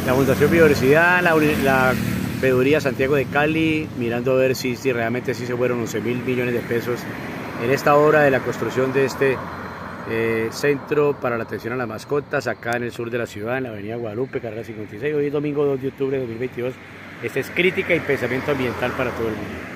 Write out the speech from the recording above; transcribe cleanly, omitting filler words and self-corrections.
La Fundación Biodiversidad, la Veeduría Santiago de Cali, mirando a ver si realmente sí se fueron 11.000 millones de pesos en esta obra de la construcción de este centro para la atención a las mascotas, acá en el sur de la ciudad, en la avenida Guadalupe, carrera 56. Hoy es domingo 2 de octubre de 2022. Esta es Crítica y Pensamiento Ambiental para todo el mundo.